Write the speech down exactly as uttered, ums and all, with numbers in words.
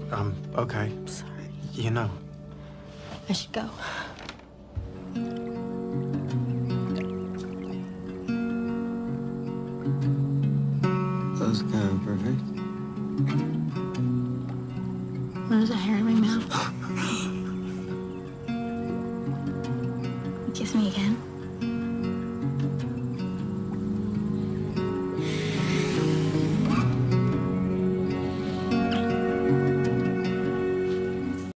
Um, okay. I'm sorry. You know. I should go. That was kind of perfect. There's a hair in my mouth.